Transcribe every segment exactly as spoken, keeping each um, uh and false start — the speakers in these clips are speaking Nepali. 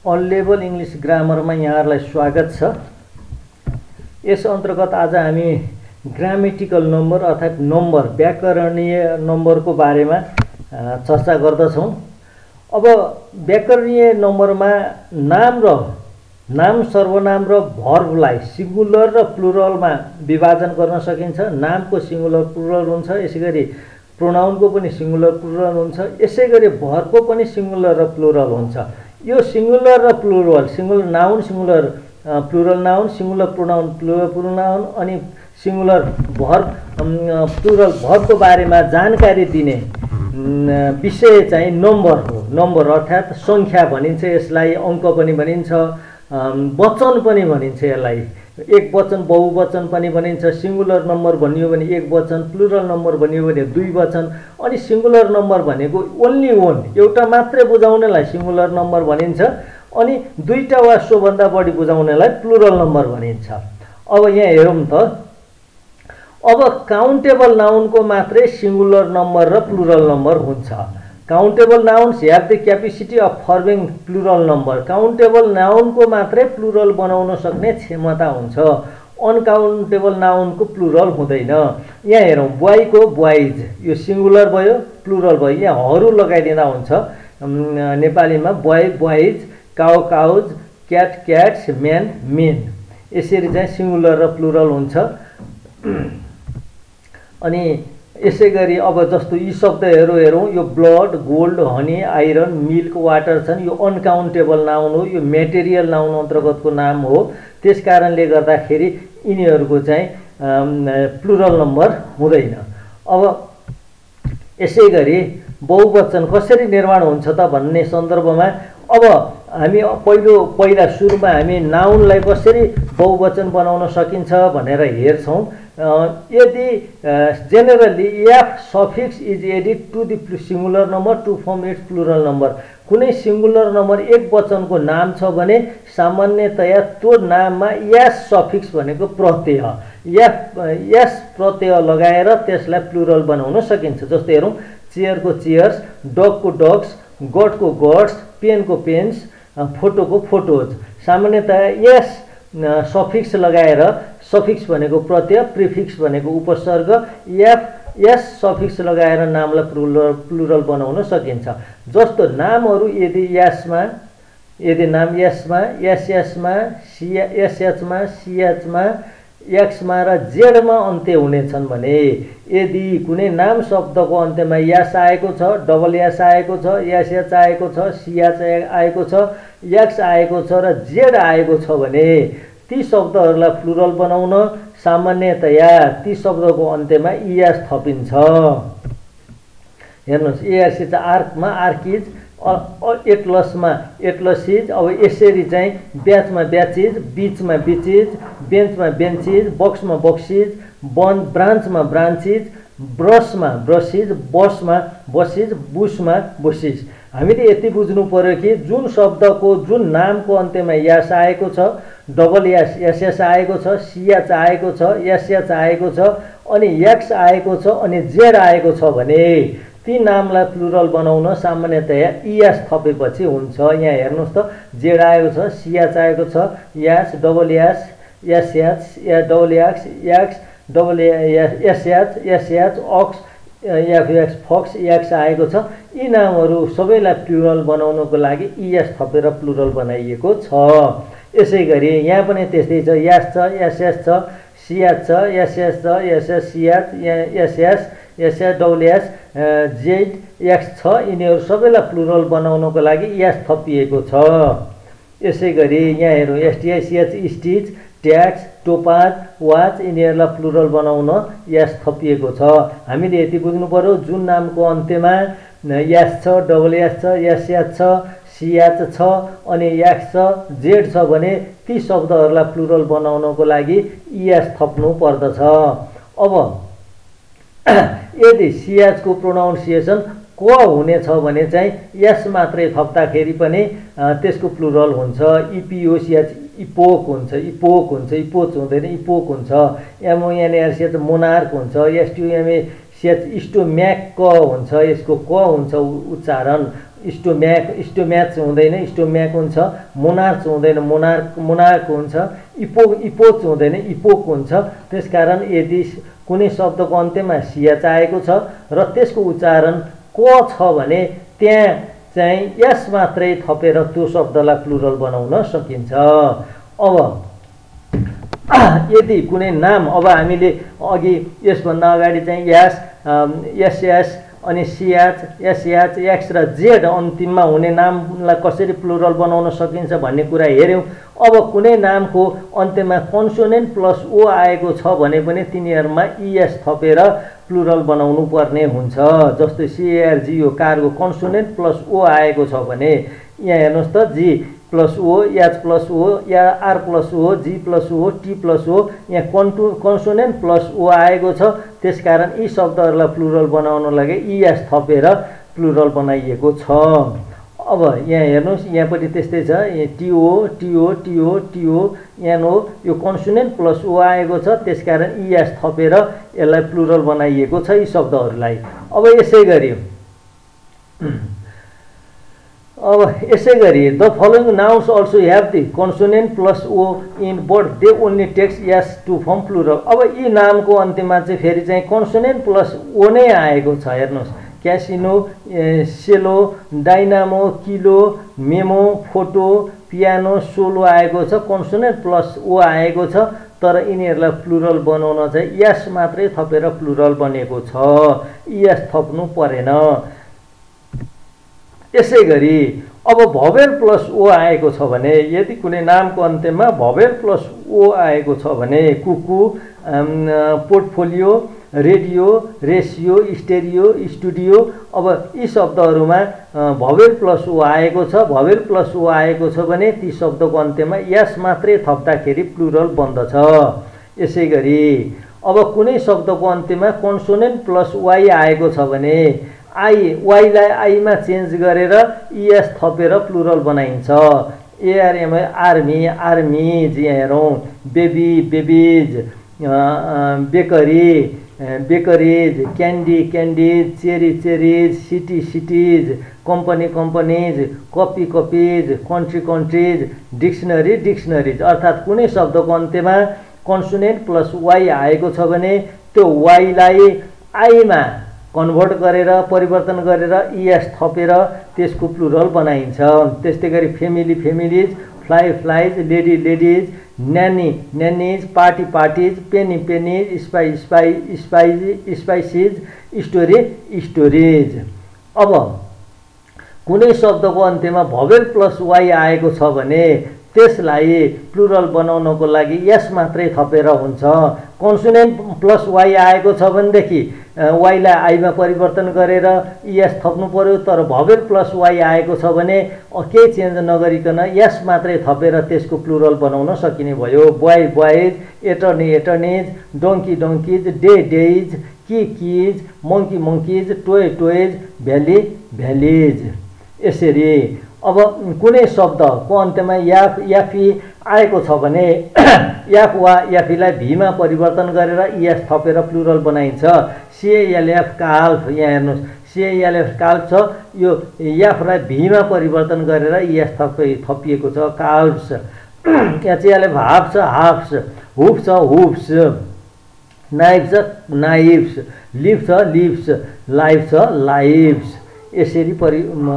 ऑन लेभल इंग्लिश ग्रामरमा यहाँहरुलाई स्वागत छ। यस अन्तर्गत आज हामी ग्रामेटिकल नम्बर अर्थात नम्बर व्याकरणीय नम्बरको बारेमा चर्चा गर्दछौं। अब व्याकरणीय नम्बरमा नाम र नाम सर्वनाम र भर्बलाई सिंगुलर र प्लुरलमा विभाजन गर्न सकिन्छ। नामको सिंगुलर प्लुरल हुन्छ, यसैगरी प्रोनाउनको पनि सिंगुलर प्लुरल हुन्छ, यसैगरी भर्बको पनि सिंगुलर र प्लुरल हुन्छ। यो सिंगुलर र plural, singular noun, singular plural noun, singular pronoun, plural pronoun अनि सिंगुलर भर्ब प्लुरल भर्बको बारेमा जानकारी दिने विषय चाहिँ नम्बर हो। नम्बर अर्थात संख्या भनिन्छ, यसलाई अंक पनि भनिन्छ, वचन पनि भनिन्छ। यसलाई एक वचन, बहुवचन पनि भनिन्छ। सिंगुलर नम्बर भनियो भने एक वचन, प्लुरल नम्बर भनियो भने दुई वचन, अनि सिंगुलर नम्बर भनेको ओन्ली वन, एउटा मात्रै बुझाउनेलाई सिंगुलर नम्बर भनिन्छ, अनि दुईटा वा सोभन्दा बढी बुझाउनेलाई प्लुरल नम्बर भनिन्छ। अब यहाँ हेरौँ त, अब काउन्टेबल नाउनको मात्रै सिंगुलर नम्बर र प्लुरल नम्बर हुन्छ। Countable nouns have the capacity of forming plural number. Countable नाउनको मात्रै प्लुरल बनाउन सक्ने क्षमता हुन्छ, अनकाउन्टेबल नाउनको प्लुरल हुँदैन। यहाँ हेरौँ, बोयको बोइज, यो सिंगुलर भयो, प्लुरल भयो। यहाँ हरू लगाइदिँदा हुन्छ नेपालीमा। Boy boys, cow cows, cat cats, man men, यसरी चाहिँ सिंगुलर र प्लुरल हुन्छ। अनि यसै गरी अब जस्तो यी शब्दहरू हेरौँ, यो blood, gold, honey, iron, milk, water छन्, यो अनकाउन्टेबल नाउन हो, यो मेटेरियल नाउन अन्तर्गतको नाम हो। त्यस कारणले गर्दाखेरि यिनीहरूको चाहिँ प्लुरल नम्बर हुँदैन। अब यसै गरी बहुवचन कसरी निर्माण हुन्छ त भन्ने सन्दर्भमा अब हामी पहिलो पहिला सुरुमा हामी नाउनलाई कसरी बहुवचन बनाउन सकिन्छ भनेर हेर्छौँ। यदि generally F suffix is added to the singular number to form its plural number. कुनै सिंगुलर नम्बर एक वचनको नाम छ भने सामान्यतया त्यो नाममा एस सफिक्स भनेको प्रत्यय, एफ एस प्रत्यय लगाएर त्यसलाई प्लुरल बनाउन सकिन्छ। जस्तो हेरौँ, चेयरको चेयर्स, डगको डग्स, गडको गड्स, पेनको पेन्स, फोटोको फोटोज। सामान्यतया एस सफिक्स लगाएर, सफिक्स भनेको प्रत्यय, प्रिफिक्स भनेको उपसर्ग, एफ एस सफिक्स लगाएर नामलाई प्लुरल प्लुरल बनाउन सकिन्छ। जस्तो नामहरू यदि यसमा, यदि नाम यसमा, एसएसमा, सिया एसएचमा, सिएचमा, एक्समा र जेडमा अन्त्य हुनेछन् भने, यदि कुनै नाम शब्दको अन्त्यमा यास आएको छ, डबल यास आएको छ, एसएच आएको छ, सिएच आएको छ, एक्स आएको छ र जेड आएको छ भने ती शब्दहरूलाई प्लुरल बनाउन सामान्यतया ती शब्दको अन्त्यमा इएस थपिन्छ। हेर्नुहोस्, एआरसी चाहिँ आर्कमा आर्किज, एटलसमा एटलसिज। अब यसरी चाहिँ ब्याचमा ब्याचिज, बिचमा बिचिज, बेन्चमा बेन्चिज, बक्समा बक्सिज, बन ब्रान्चमा ब्रान्चिज, ब्रसमा ब्रसिज, बसमा बसिज, बुसमा बुसिज। हामीले यति बुझ्नु पर्यो कि जुन शब्दको जुन नामको अन्त्यमा यास आएको छ, डबल यास एसएस आएको छ, सिएच आएको छ, एसएच आएको छ, अनि एक्स आएको छ, अनि जेड आएको छ भने ती नामलाई प्लुरल बनाउन सामान्यतया इएस थपेपछि हुन्छ। यहाँ हेर्नुहोस् त, जेड आएको छ, सिएच आएको छ, यास, डबल यास, एसएच, या double X, X, double SH, SH, ox, FX, fox, X आएको छ। यी नामहरू सबैलाई प्लुरल बनाउनको लागि इएस थपेर प्लुरल बनाइएको छ। यसै गरी यहाँ पनि त्यस्तै छ, यास छ, एसएस छ, सिएच छ, एसएस छ, SS, CH, SS, SS, double S, Z, X छ। यिनीहरू सबैलाई प्लुरल बनाउनको लागि एस थपिएको छ। यसै गरी यहाँ हेरौँ, STICH, stitch, tax, topaz, watch, यिनीहरूलाई प्लुरल बनाउन एस थपिएको छ। हामीले यति बुझ्नु पर्यो, जुन नामको अन्त्यमा एस छ, डबल एस छ, एसएच छ, सिएच छ, अनि एक्स छ, जेड छ भने ती शब्दहरूलाई प्लुरल बनाउनको लागि इएस थप्नु पर्दछ। अब यदि सिएचको प्रोनाउन्सिएसन क हुनेछ भने चाहिँ एस मात्रै थप्दाखेरि पनि त्यसको प्लुरल हुन्छ। इपिओसिएच इपोक हुन्छ, इपोक हुन्छ, इपोच हुँदैन, इपोक हुन्छ। एमओएनआरसिएच मोनार्क हुन्छ, एसटियुएमए सेच इस्टोम्याक क हुन्छ, यसको क हुन्छ उच्चारण। स्टोम्याक स्टोम्याच हुँदैन स्टोम्याक हुन्छ, मोनार्च हुँदैन मोनार्क मोनार्क हुन्छ, इपो इपोच हुँदैन इपोक हुन्छ। त्यसकारण यदि कुनै शब्दको अन्त्यमा सिएच आएको छ र त्यसको उच्चारण क छ भने त्यहाँ चाहिँ यस मात्रै थपेर त्यो शब्दलाई प्लुरल बनाउन सकिन्छ। अब यदि कुनै नाम, अब हामीले अघि यसभन्दा अगाडि चाहिँ यस यस यस अनि सिएच एसएच एक्स र जेड अन्तिममा हुने नामलाई कसरी प्लुरल बनाउन सकिन्छ भन्ने कुरा हेऱ्यौँ। अब कुनै नामको अन्त्यमा कन्सोनेन्ट प्लस ओ आएको छ भने पनि तिनीहरूमा इएस थपेर प्लुरल बनाउनु पर्ने हुन्छ। जस्तै सिएआरजिओ कारको कन्सोनेन्ट प्लस ओ आएको छ भने यहाँ हेर्नुहोस् त G plus O, H plus O, या R plus O, G plus O, T plus O, यहाँ कन्टु कन्सोनेन्ट प्लस ओ आएको छ। त्यसकारण यी शब्दहरूलाई प्लुरल बनाउन लागि इएस थपेर प्लुरल बनाइएको छ। अब यहाँ हेर्नुहोस् यहाँ पनि त्यस्तै छ, यहाँ टिओ टिओ टिओ टिओ यहाँ नो यो कन्सोनेन्ट प्लस ओ आएको छ। त्यसकारण इएस थपेर यसलाई प्लुरल बनाइएको छ यी शब्दहरूलाई। अब यसै गरी अब यसै गरी the following nouns also have the consonant plus O in but they only takes S to form plural. अब यी नामको अन्त्यमा चाहिँ फेरि चाहिँ कन्सोनेन्ट प्लस ओ नै आएको छ। हेर्नुहोस् casino, cello, dynamo, kilo, memo, photo, piano, solo आएको छ। कन्सोनेन्ट प्लस ओ आएको छ तर यिनीहरूलाई प्लुरल बनाउन चाहिँ यस मात्रै थपेर प्लुरल बनेको छ, यस थप्नु परेन। यसै गरी अब भवेल प्लस ओ आएको छ भने यदि कुनै नामको अन्त्यमा भवेल प्लस ओ आएको छ भने cuckoo, portfolio, radio, ratio, stereo, studio, अब यी शब्दहरूमा भवेल प्लस ओ आएको छ। भवेल प्लस ओ आएको छ भने ती शब्दको अन्त्यमा यस मात्रै थप्दाखेरि प्लुरल बन्दछ। यसै गरी अब कुनै शब्दको अन्त्यमा कन्सोनेन्ट प्लस वाइ आएको छ भने आई वाइलाई आईमा चेन्ज गरेर इएस थपेर प्लुरल बनाइन्छ। एआरएमआई आर्मी, आर्मिज, यहाँ हेरौँ baby, babies, bakery, bakeries, candy, candies, cherry, cherries, city, cities, company, companies, copy, copies, country, countries, dictionary, dictionaries. अर्थात् कुनै शब्दको अन्त्यमा कन्सोनेन्ट प्लस वाइ आएको छ भने त्यो वाइलाई आईमा कन्भर्ट गरेर परिवर्तन गरेर इएस थपेर त्यसको प्लुरल बनाइन्छ। त्यस्तै गरी family, families, fly, flies, lady, ladies, nanny, nannies, party, parties, penny, pennies, spy, spy, spies, spices, story, stories. अब कुनै शब्दको अन्त्यमा भवेल प्लस वाइ आएको छ भने त्यसलाई प्लुरल बनाउनको लागि यस मात्रै थपेर हुन्छ। कन्सोनेन्ट प्लस वाइ आएको छ भनेदेखि वाइलाई आईमा परिवर्तन गरेर इएस थप्नु पर्यो। तर भवेल प्लस वाइ आएको छ भने केही चेन्ज नगरिकन यस मात्रै थपेर त्यसको प्लुरल बनाउन सकिने भयो। Boy, boys, attorney, attorneys, donkey, donkeys, day, days, key, keys, monkey, monkeys, toy, toys, valley, valleys. यसरी अब कुनै शब्दको अन्त्यमा याफ, याफी आएको छ भने याफ वा याफीलाई भीमा परिवर्तन गरेर इएस थपेर प्लुरल बनाइन्छ। सिएएलएफ काल्फ, यहाँ हेर्नुहोस् सिएएलएफ काल्फ छ, यो याफलाई भीमा परिवर्तन गरेर इएस थपे थपिएको छ काल्फ्स। एचएलएफ हाफ छ, हाफ्स, हुफ छ, हुफ्स, नाइफ छ, नाइफ्स, लिफ छ, लिफ्स, लाइफ छ, लाइफ्स। यसरी परि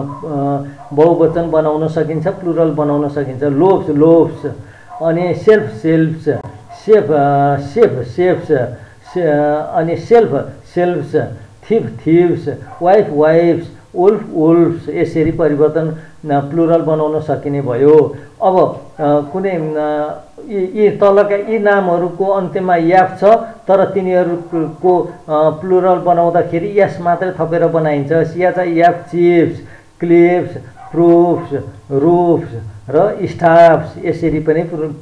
बहुवचन बनाउन सकिन्छ, प्लुरल बनाउन सकिन्छ। लोफ्स, लोफ्स, अनि self, selfs, safe, safe, safes, अनि self, selfs, thief, thiefs, wife, wifes, wolf, wolfs. यसरी परिवर्तन प्लुरल बनाउन सकिने भयो। अब कुनै यी तलका यी नामहरूको अन्त्यमा याफ छ तर तिनीहरूको प्लुरल बनाउँदाखेरि यस मात्रै थपेर बनाइन्छ। सियाचा याफ चिप्स, क्लिप्स, प्रुफ्स, रुफ्स र स्टाफ्स। यसरी पनि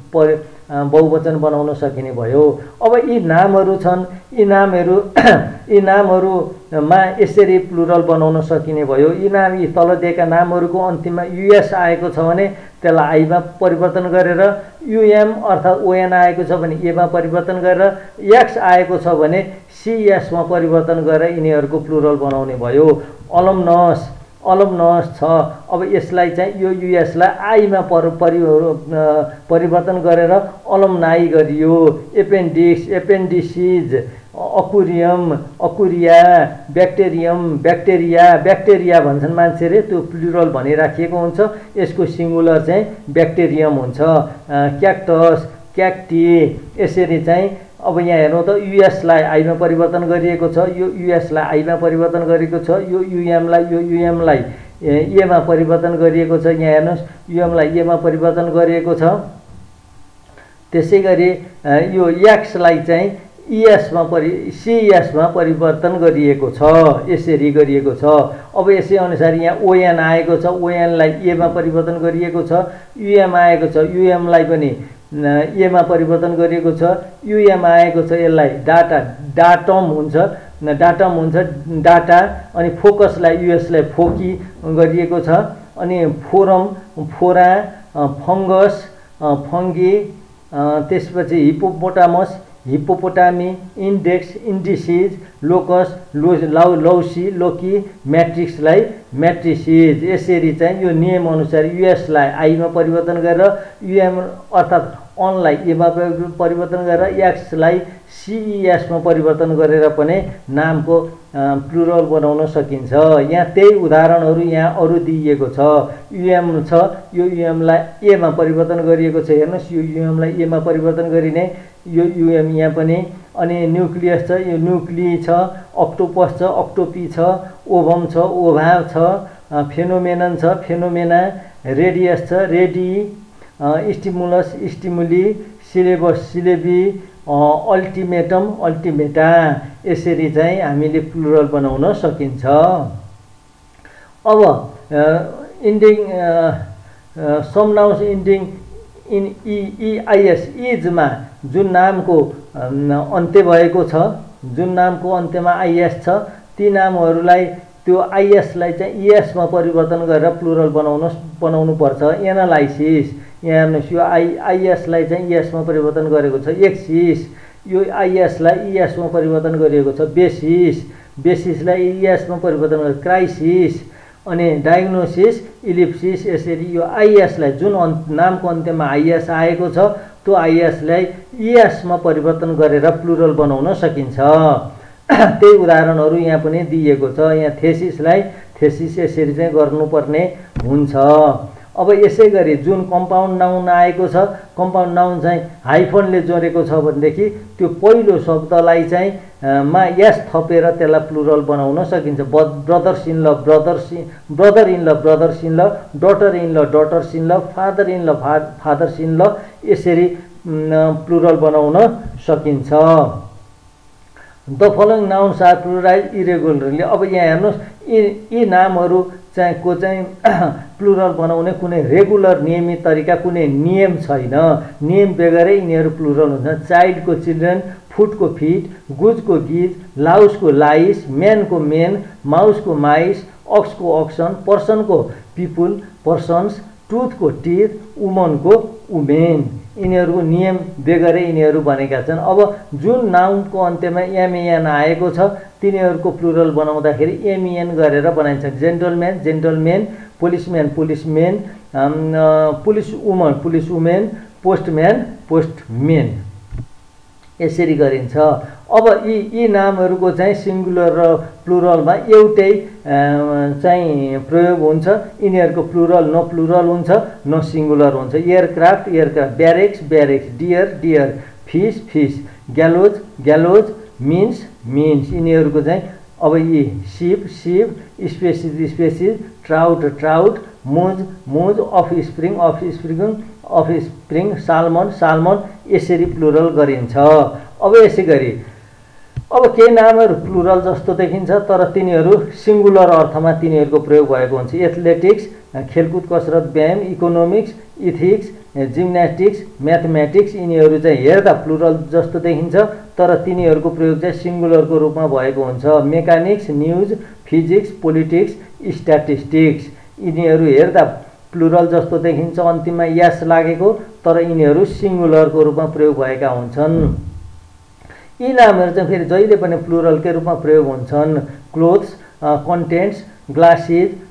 बहुवचन बनाउन सकिने भयो। अब यी नामहरू छन्, यी नामहरू यी नामहरूमा यसरी प्लुरल बनाउन सकिने भयो। यी नाम यी तल दिएका नामहरूको अन्तिममा युएस आएको छ भने त्यसलाई आईमा परिवर्तन गरेर युएम अर्थात् ओएन आएको छ भने एमा परिवर्तन गरेर एक्स आएको छ भने सिएसमा परिवर्तन गरेर यिनीहरूको प्लुरल बनाउने भयो। अलमनस, अलमनस छ। अब यसलाई चाहिँ यो युएसलाई आईमा पर परि परिवर्तन गरेर अलमनाई गरियो। Appendix, appendices, aquarium, aquaria, bacterium, bacteria, bacteria भन्छन् मान्छेले, त्यो प्लुरल भनिराखिएको हुन्छ। यसको सिङ्गुलर चाहिँ ब्याक्टेरियम हुन्छ। क्याक्टस, क्याक्टी, यसरी चाहिँ अब यहाँ हेर्नु त युएसलाई आईमा परिवर्तन गरिएको छ, यो युएसलाई आईमा परिवर्तन गरेको छ, यो युएमलाई यो युएमलाई एमा परिवर्तन गरिएको छ। यहाँ हेर्नुहोस् युएमलाई एमा परिवर्तन गरिएको छ। त्यसै गरी यो एक्सलाई चाहिँ इएसमा परि सिएसमा परिवर्तन गरिएको छ, यसरी गरिएको छ। अब यसै अनुसार यहाँ ओएन आएको छ, ओएनलाई एमा परिवर्तन गरिएको छ। युएम आएको छ, युएमलाई पनि एमा परिवर्तन गरिएको छ। युएम आएको छ, यसलाई डाटा डाटम हुन्छ, डाटम हुन्छ डाटा। अनि फोकसलाई युएसलाई फोकी गरिएको छ। अनि फोरम, फोरा, फङ्गस, फङ्गी, त्यसपछि hippopotamus, hippopotami, index, indices, locus, लो लाउ लौसी, लोकी, म्याट्रिक्सलाई म्याट्रिसिज। यसरी चाहिँ यो नियमअनुसार युएसलाई आईमा परिवर्तन गरेर युएम अर्थात् अनलाई एमा परिवर्तन गरेर एक्सलाई सिइएसमा परिवर्तन गरेर पनि नामको प्लुरल बनाउन सकिन्छ। यहाँ त्यही उदाहरणहरू यहाँ अरू दिइएको छ। युएम छ, यो युएमलाई एमा परिवर्तन गरिएको छ। हेर्नुहोस् यो युएमलाई एमा परिवर्तन गरिने, यो युएम यहाँ पनि। अनि न्युक्लियस छ, यो न्युक्ली छ। अक्टोपस छ, अक्टोपी छ। ओभम छ, ओभा छ। फेनोमेनन छ, फेनोमेना। रेडियस छ, radii. Stimulus, stimuli. Syllabus, syllabi. Ultimatum, ultimata. यसरी चाहिँ हामीले प्लुरल बनाउन सकिन्छ। अब ending some nouns ending in E EIS, इजमा जुन नामको अन्त्य भएको छ, जुन नामको अन्त्यमा आइएस छ, ती नामहरूलाई त्यो आइएसलाई चाहिँ इएसमा परिवर्तन गरेर प्लुरल बनाउन बनाउनु पर्छ। एनालाइसिस, यहाँ हेर्नुहोस् यो आई आइएसलाई चाहिँ इएसमा परिवर्तन गरेको छ। एक्सिस, यो आइएसलाई इएसमा परिवर्तन गरिएको छ। बेसिस, बेसिसलाई इएसमा परिवर्तन गरेको। क्राइसिस, अनि डायग्नोसिस, इलिप्सिस। यसरी यो आइएसलाई जुन अन्त नामको अन्त्यमा आइएस आएको छ त्यो आइएसलाई इएसमा परिवर्तन गरेर प्लुरल बनाउन सकिन्छ। त्यही उदाहरणहरू यहाँ पनि दिइएको छ। यहाँ थेसिसलाई थेसिस यसरी चाहिँ गर्नुपर्ने हुन्छ। अब यसै गरी जुन कम्पाउन्ड नाउन आएको छ, कम्पाउन्ड नाउन चाहिँ हाइफनले जोडेको छ भनेदेखि त्यो पहिलो शब्दलाई चाहिँ मा यस थपेर त्यसलाई प्लुरल बनाउन सकिन्छ। Brothers in law, brothers brother in law, brothers in law. Daughter in law, daughters in law. Father in law, फा फादर्स इन ल। यसरी प्लुरल बनाउन सकिन्छ। The following nouns are pluralize irregularly. अब यहाँ हेर्नुहोस् यी यी नामहरू चाहिँ को चाहिँ प्लुरल बनाउने कुनै रेगुलर नियमित तरिका, कुनै नियम छैन। नियम बेगरै यिनीहरू प्लुरल हुन्छ। चाइल्डको चिल्ड्रेन, फुटको फिट, गुजको गिज, लाउसको लाइस, म्यानको मेन, माउसको माइस, अक्सको अक्सन, पर्सनको पिपुल, पर्सन्स, टुथको टिथ, वुमनको वुमेन। यिनीहरूको नियम बेगरै यिनीहरू बनेका छन्। अब जुन नाउनको अन्त्यमा एमएन आएको छ तिनीहरूको प्लुरल बनाउँदाखेरि एमएन गरेर बनाइन्छ। Gentleman, gentlemen. Policeman, policemen. Police woman, police women. Postman, postmen. यसरी गरिन्छ। अब यी यी नामहरूको चाहिँ सिङ्गुलर र प्लुरलमा एउटै चाहिँ प्रयोग हुन्छ। यिनीहरूको प्लुरल न प्लुरल हुन्छ न सिङ्गुलर हुन्छ। Aircraft, aircraft. Barracks, barracks. Deer, deer. Fish, fish. Gallows, gallows. Means, means. यिनीहरूको चाहिँ अब यी sheep, sheep. Species, species. Trout, trout. Moose, moose. Offspring, offspring, offspring. Salmon, salmon. यसरी प्लुरल गरिन्छ। अब यसै गरी अब केही नामहरू प्लुरल जस्तो देखिन्छ तर तिनीहरू सिङ्गुलर अर्थमा तिनीहरूको प्रयोग भएको हुन्छ। एथलेटिक्स, खेलकुद कसरत व्यायाम। Economics, ethics, gymnastics, mathematics. यिनीहरू चाहिँ हेर्दा प्लुरल जस्तो देखिन्छ तर तिनीहरूको प्रयोग चाहिँ सिङ्गुलरको रूपमा भएको हुन्छ। Mechanics, news, physics, politics, statistics. यिनीहरू हेर्दा प्लुरल जस्तो देखिन्छ, अन्तिममा यास लागेको, तर यिनीहरू सिङ्गुलरको रूपमा प्रयोग भएका हुन्छन्। यी नामहरू चाहिँ फेरि जहिले पनि प्लुरलकै रूपमा प्रयोग हुन्छन्। Clothes, contents, glasses,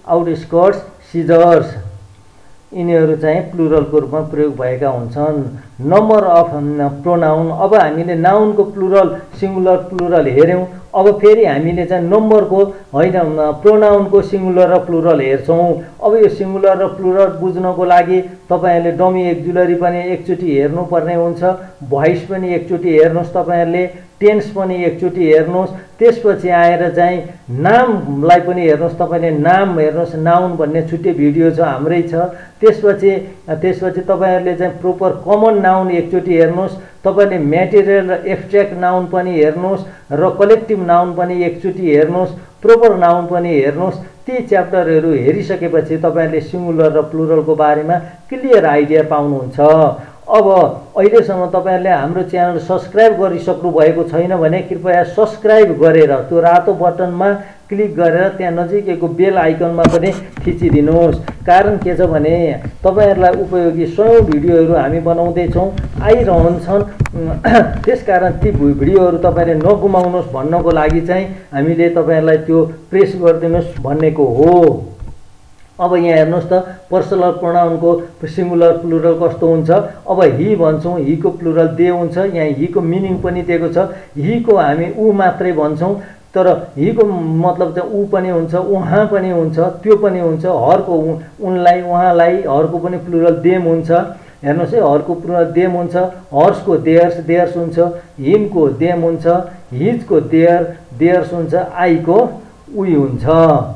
outskirts, scissors यिनीहरू चाहिँ प्लुरलको रूपमा प्रयोग भएका हुन्छन्। नम्बर अफ प्रोनाउन, अब हामीले नाउनको प्लुरल सिङ्गुलर प्लुरल हेऱ्यौँ। अब फेरि हामीले चाहिँ नम्बरको होइन प्रोनाउनको सिङ्गुलर र प्लुरल हेर्छौँ। अब यो सिङ्गुलर र प्लुरल बुझ्नको लागि तपाईँहरूले डमी एक्जुलरी पनि एकचोटि हेर्नुपर्ने हुन्छ, भोइस पनि एकचोटि हेर्नुहोस्, तपाईँहरूले टेन्स पनि एकचोटि हेर्नुहोस्, त्यसपछि आएर चाहिँ नामलाई पनि हेर्नुहोस्। तपाईँले नाम हेर्नुहोस्, नाउन भन्ने छुट्टै भिडियो छ, हाम्रै छ। त्यसपछि त्यसपछि तपाईँहरूले चाहिँ प्रोपर कमन नाउन एकचोटि हेर्नुहोस्, तपाईँले म्याटेरियल र एब्स्ट्र्याक्ट नाउन पनि हेर्नुहोस् र कलेक्टिभ नाउन पनि एकचोटि हेर्नुहोस्, प्रोपर नाउन पनि हेर्नुहोस्। ती च्याप्टरहरू हेरिसकेपछि तपाईँहरूले सिङ्गुलर र प्लुरलको बारेमा क्लियर आइडिया पाउनुहुन्छ। अब अहिलेसम्म तपाईँहरूले हाम्रो च्यानल सब्सक्राइब गरिसक्नु भएको छैन भने कृपया सब्सक्राइब गरेर त्यो रातो बटनमा क्लिक गरेर त्यहाँ नजिकैको बेल आइकनमा पनि थिचिदिनुहोस्। कारण के छ भने तपाईँहरूलाई उपयोगी सयौँ भिडियोहरू हामी बनाउँदैछौँ, आइरहन्छन्। त्यसकारण ती भिडियोहरू तपाईँले नगुमाउनुहोस् भन्नको लागि चाहिँ हामीले तपाईँहरूलाई त्यो प्रेस गरिदिनुहोस् भन्नेको हो। अब यहाँ हेर्नुहोस् त पर्सनल प्रोनाउनको सिङ्गुलर प्लुरल कस्तो हुन्छ। अब हि भन्छौँ, हिको प्लुरल दे हुन्छ। यहाँ हिको मिनिङ पनि दिएको छ। हिको हामी ऊ मात्रै भन्छौँ, तर हिको मतलब चाहिँ ऊ पनि हुन्छ, उहाँ पनि हुन्छ, त्यो पनि हुन्छ। हरको उनलाई, उहाँलाई, हरको पनि प्लुरल देम हुन्छ। हेर्नुहोस् है, हरको प्लुरल देम हुन्छ। हर्सको देयर्स, देयर्स हुन्छ। हिमको देम हुन्छ। हिजको देयर, देयर्स हुन्छ। आईको उही हुन्छ।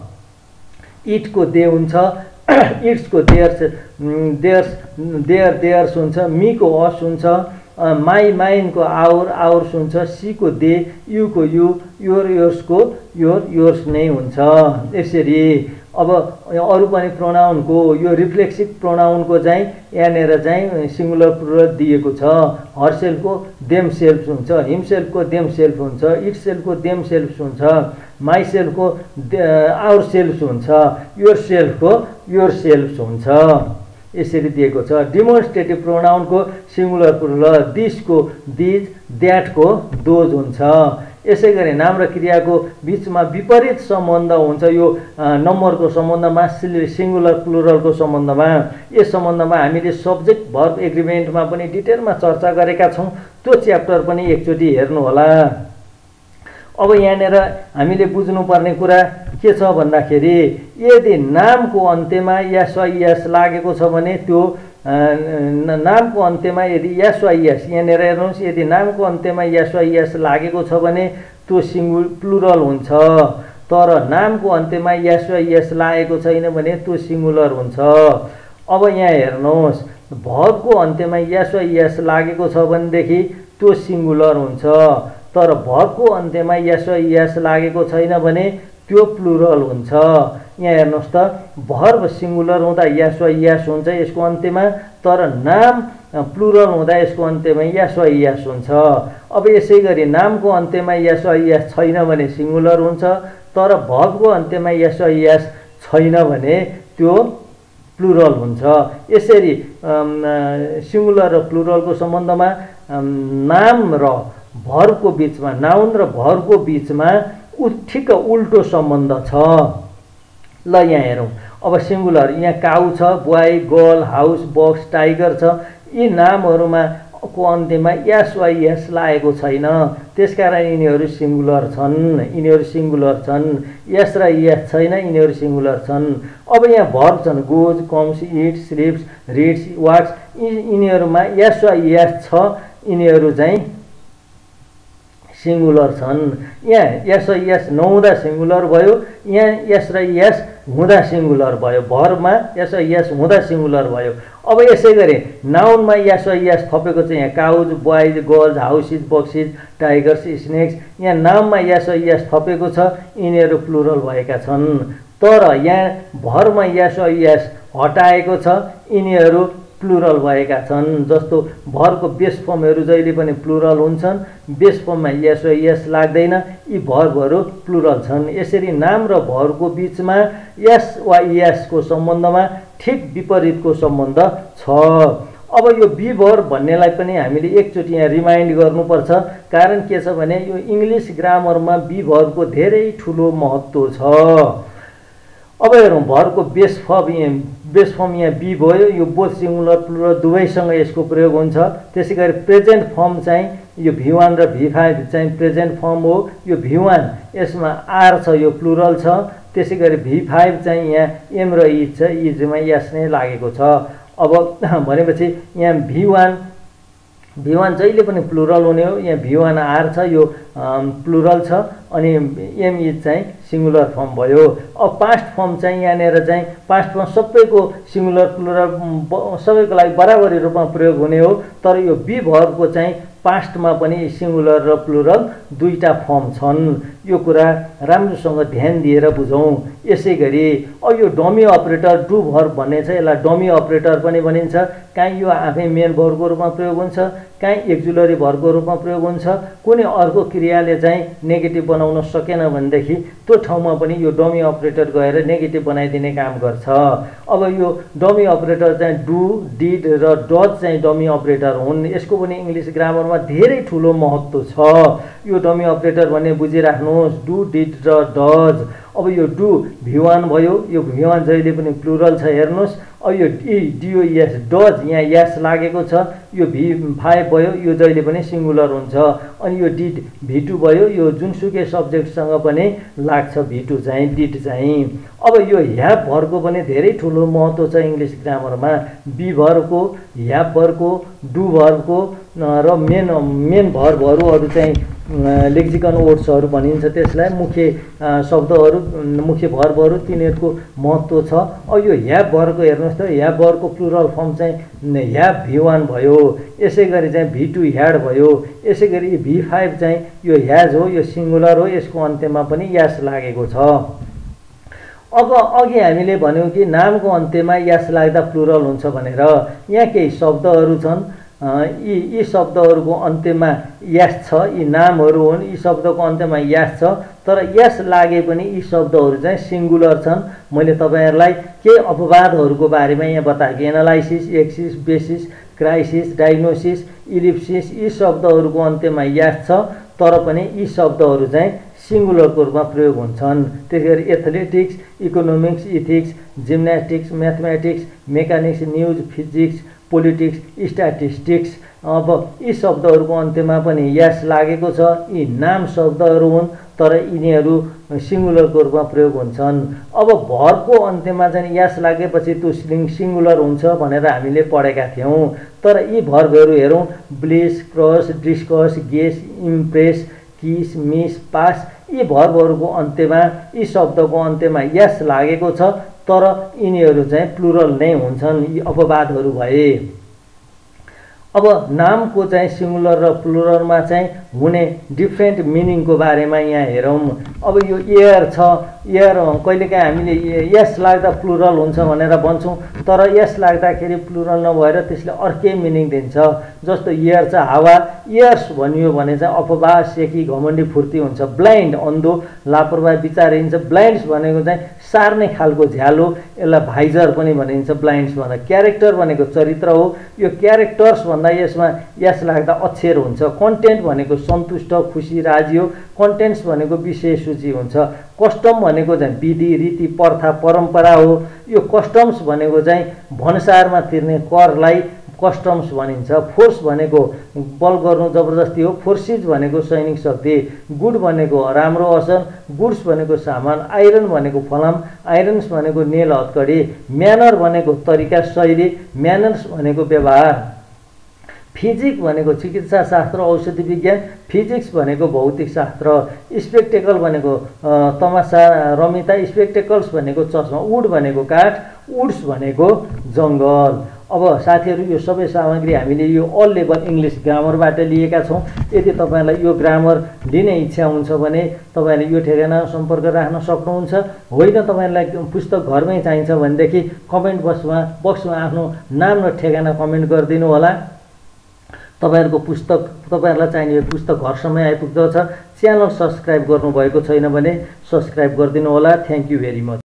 इटको दे हुन्छ। इट्सको देयर्स, देयर्स देयर देयर्स हुन्छ। मीको अस हुन्छ। माई माइनको आवर, आवर्स हुन्छ। सीको दे, युको यु, योर योर्सको योर योर्स नै हुन्छ। यसरी अब अरू पनि प्रोनाउनको यो रिफ्लेक्सिभ प्रोनाउनको चाहिँ यहाँनिर चाहिँ सिङ्गुलर प्लुरल दिएको छ। हरसेल्फको देम सेल्फ हुन्छ। हिमसेल्फको देम सेल्फ हुन्छ। इट सेल्फको देम सेल्फ हुन्छ। माई सेल्फको आवर सेल्फ हुन्छ। योर सेल्फको योर सेल्फ हुन्छ। यसरी दिएको छ। डिमोन्स्ट्रेटिभ प्रोनाउनको सिङ्गुलर प्लुरल दिसको दिज, द्याटको दोज हुन्छ। यसै गरी नाम र क्रियाको बिचमा विपरीत सम्बन्ध हुन्छ। यो नम्बरको सम्बन्धमा, सिङ्गुलर प्लुरलको सम्बन्धमा, यस सम्बन्धमा हामीले सब्जेक्ट भर्ब एग्रिमेन्टमा पनि डिटेलमा चर्चा गरेका छौँ। त्यो च्याप्टर पनि एकचोटि हेर्नुहोला। अब यहाँनिर हामीले बुझ्नुपर्ने कुरा के छ भन्दाखेरि यदि नामको अन्त्यमा यस वा यस लागेको छ भने त्यो नामको अन्त्यमा यदि यस वा यस, यहाँनिर हेर्नुहोस्, यदि नामको अन्त्यमा यस वा यस लागेको छ भने त्यो सिङ्गुल प्लुरल हुन्छ। तर नामको अन्त्यमा यस वा यस लागेको छैन भने त्यो सिङ्गुलर हुन्छ। अब यहाँ हेर्नुहोस्, भर्बको अन्त्यमा यस वा यस लागेको छ भनेदेखि त्यो सिङ्गुलर हुन्छ। तर भर्बको अन्त्यमा यस वा यस लागेको छैन भने त्यो प्लुरल हुन्छ। यहाँ हेर्नुहोस् त, भर्ब सिङ्गुलर हुँदा यस वा यस हुन्छ यसको अन्त्यमा, तर नाम प्लुरल हुँदा यसको अन्त्यमा यस वा यस हुन्छ। अब यसै गरी नामको अन्त्यमा यस वा यस छैन भने सिङ्गुलर हुन्छ, तर भर्बको अन्त्यमा यस वा यस छैन भने त्यो प्लुरल हुन्छ। यसरी सिङ्गुलर र प्लुरलको सम्बन्धमा नाम र भर्बको बिचमा, नाउन र भर्बको बिचमा उ ठिक्क उल्टो सम्बन्ध छ। ल यहाँ हेरौँ। अब सिङ्गुलर यहाँ काउ छ, boy, girl, house, box, tiger छ। यी नामहरूमा को अन्त्यमा यस वा यस लागेको छैन, त्यसकारण यिनीहरू सिङ्गुलर छन्। यिनीहरू सिङ्गुलर छन्। यस र यस छैन, यिनीहरू सिङ्गुलर छन्। अब यहाँ भर्ब छन्, goes, comes, eats, sleeps, reads, walks. यिनीहरूमा यस वा यस छ, यिनीहरू चाहिँ सिङ्गुलर छन्। यहाँ यस र यस नहुँदा सिङ्गुलर भयो, यहाँ यस र यस हुँदा सिङ्गुलर भयो। भर्बमा यस र यस हुँदा सिङ्गुलर भयो। अब यसै गरी नाउनमा यस वा यस थपेको छ। यहाँ cows, boys, girls, houses, boxes, tigers, snakes. यहाँ नाममा यस वा यस थपेको छ, यिनीहरू प्लुरल भएका छन्। तर यहाँ भर्बमा यस वा यस हटाएको छ, यिनीहरू प्लुरल भएका छन्। जस्तो भर्बको बेस फर्महरू जहिले पनि प्लुरल हुन्छन्, बेस फर्ममा यस वा यस लाग्दैन, यी भर्बहरू प्लुरल छन्। यसरी नाम र भर्बको बिचमा यस वा यसको सम्बन्धमा ठिक विपरीतको सम्बन्ध छ। अब यो बी भर्ब भन्नेलाई पनि हामीले एकचोटि यहाँ रिमाइन्ड गर्नुपर्छ। कारण के छ भने यो इङ्ग्लिस ग्रामरमा बी भर्बको धेरै ठुलो महत्त्व छ। अब हेरौँ भरको बेस फर्म यहाँ बेस फर्म यहाँ बी भयो। यो बोथ सिंगुलर प्लुरल दुवैसँग यसको प्रयोग हुन्छ। त्यसै गरी प्रेजेन्ट फर्म चाहिँ यो भी वान र भी फाइभ चाहिँ प्रेजेन्ट फर्म हो। यो भी वान यसमा आर छ, यो प्लुरल छ। त्यसै गरी भी फाइभ चाहिँ यहाँ एम र इज छ, इजमा यस नै लागेको छ। अब भनेपछि यहाँ भी वान भी वान जहिले पनि प्लुरल हुने हो। यहाँ भी वान आर छ, यो प्लुरल छ, अनि एम इज चाहिँ सिंगुलर फर्म भयो। अब पास्ट फर्म चाहिँ यहाँनिर चाहिँ पास्ट फर्म सबैको सिंगुलर प्लुरल सबैको लागि बराबरी रूपमा प्रयोग हुने हो। तर यो बी भर्बको चाहिँ पास्टमा पनि सिंगुलर र प्लुरल दुईटा फर्म छन्। यो कुरा राम्रोसँग ध्यान दिएर बुझौँ। यसै गरी अब यो डमी अपरेटर डु भर्ब भन्ने छ, यसलाई डमी अपरेटर पनि भनिन्छ। काहीँ यो आफै मेन भर्बको रूपमा प्रयोग हुन्छ, काहीँ एक्जुलरी भर्बको रूपमा प्रयोग हुन्छ। कुनै अर्को क्रियाले चाहिँ नेगेटिभ बनाउन सकेन भनेदेखि त्यो ठाउँमा पनि यो डमी अपरेटर गएर नेगेटिभ बनाइदिने काम गर्छ। अब यो डमी अपरेटर चाहिँ डु, डिड र डज चाहिँ डमी अपरेटर हुन्। यसको पनि इङ्ग्लिस ग्रामरमा धेरै ठुलो महत्त्व छ। यो डमी अपरेटर भन्ने बुझिराख्नुहोस्, डु, डिड र डज। अब यो डु भी वान भयो, यो भी वान जहिले पनि प्लुरल छ हेर्नुहोस्। अब यो डी डिओएस डज यहाँ यस लागेको छ। यो भी फाइभ भयो, यो जहिले पनि सिंगुलर हुन्छ। अनि यो डिड भी टू भयो, यो जुनसुकै सब्जेक्टसँग पनि लाग्छ भी टू चाहिँ, डिड चाहिँ। अब यो ह्याभ भर्बको पनि धेरै ठुलो महत्त्व छ इङ्ग्लिस ग्रामरमा। बी भर्बको, ह्याभ भर्बको, डु भर्बको र मेन मेन भर्बहरू अरू चाहिँ लेक्सिकन वर्ड्सहरू भनिन्छ त्यसलाई, मुख्य शब्दहरू मुख्य भर्बहरू तिनीहरूको महत्त्व छ। अब यो ह्याभ भर्बको हेर्नुहोस् त, ह्याभ भर्बको प्लुरल फर्म चाहिँ ह्याभ भी वान भयो। यसै गरी चाहिँ भी टू ह्याड भयो। यसै गरी भी फाइभ चाहिँ यो ह्याज हो, यो सिंगुलर हो, यसको अन्त्यमा पनि यास लागेको छ। अब अघि हामीले भन्यौँ कि नामको अन्त्यमा यास लाग्दा प्लुरल हुन्छ भनेर। यहाँ केही शब्दहरू छन्, यी यी शब्दहरूको अन्त्यमा यास छ, यी नामहरू हुन्। यी शब्दको अन्त्यमा यास छ, तर यास लागे पनि यी शब्दहरू चाहिँ सिंगुलर छन्। मैले तपाईँहरूलाई केही अपवादहरूको बारेमा यहाँ बताएँ। Analysis, axis, basis, crisis, diagnosis, ellipsis, यी शब्दहरूको अन्त्यमा यास छ, तर पनि यी शब्दहरू चाहिँ सिंगुलरको रूपमा प्रयोग हुन्छन्। त्यसै गरी athletics, economics, ethics, gymnastics, mathematics, mechanics, news, physics, politics, statistics, अब यी शब्दहरूको अन्त्यमा पनि यास लागेको छ। यी नाम शब्दहरू हुन्, तर यिनीहरू सिंगुलरको रूपमा प्रयोग हुन्छन्। अब भर्बको अन्त्यमा चाहिँ यास लागेपछि त्यो सिंगुलर हुन्छ भनेर हामीले पढेका थियौँ। तर यी भर्बहरू हेरौँ, bless, cross, discuss, guess, impress, kiss, miss, pass, यी भर्बहरूको अन्त्यमा यी शब्दको अन्त्यमा यास लागेको छ, तर यिनीहरू चाहिँ प्लुरल नै हुन्छन्। यी अपवादहरू भए। अब नामको चाहिँ सिंगुलर र प्लुरलमा चाहिँ हुने डिफ्रेन्ट मिनिङको बारेमा यहाँ हेरौँ। अब यो एयर छ, एयर कहिलेकाहीँ हामीले यस लाग्दा प्लुरल हुन्छ भनेर भन्छौँ, तर यस लाग्दाखेरि प्लुरल नभएर त्यसले अर्कै मिनिङ दिन्छ। जस्तो एयर छ हावा, एयर्स भनियो भने चाहिँ अपवाद, सेकी, घमण्डी, फुर्ती हुन्छ। ब्लाइन्ड अन्धो, लापरवाही, विचारहीन छ। ब्लाइन्ड्स भनेको चाहिँ सार्ने खालको झ्यालो, यसलाई भाइजर पनि भनिन्छ ब्लाइन्ड्स भन्दा। क्यारेक्टर भनेको चरित्र हो। यो क्यारेक्टर्स भन्दा यसमा यस लाग्दा अक्षर हुन्छ। कन्टेन्ट भनेको सन्तुष्ट, खुसी, राजी हो। कन्टेन्ट्स भनेको विषय सूची हुन्छ। कस्टम भनेको चाहिँ विधि, रीति, प्रथा, परम्परा हो। यो कस्टम्स भनेको चाहिँ भन्सारमा तिर्ने करलाई कस्टम्स भनिन्छ। फोर्स भनेको बल गर्नु, जबरजस्ती हो। फोर्सिज भनेको सैनिक शक्ति। गुड भनेको राम्रो असर, गुड्स भनेको सामान। आइरन भनेको फलाम, आइरन्स भनेको नेल हतकडी। म्यानर भनेको तरिका, शैली। म्यानर्स भनेको व्यवहार। फिजिक भनेको चिकित्सा शास्त्र, औषधि विज्ञान। फिजिक्स भनेको भौतिक शास्त्र। स्पेक्टेकल भनेको तमासा, रमिता। स्पेक्टेकल्स भनेको चस्मा। वुड भनेको काठ, वुड्स भनेको जङ्गल। अब साथीहरू, यो सबै सामग्री हामीले यो अल लेभल इङ्ग्लिस ग्रामरबाट लिएका छौँ। यदि तपाईँलाई यो ग्रामर लिने इच्छा हुन्छ भने तपाईँले यो ठेगाना सम्पर्क राख्न सक्नुहुन्छ। होइन तपाईँलाई पुस्तक घरमै चाहिन्छ भनेदेखि कमेन्ट बक्समा बक्समा आफ्नो नाम र ठेगाना कमेन्ट गरिदिनु होला। तपाईँहरूको पुस्तक तपाईँहरूलाई चाहिने पुस्तक घरसम्मै आइपुग्दछ। च्यानल सब्सक्राइब गर्नुभएको छैन भने सब्सक्राइब गरिदिनु होला। Thank you very much.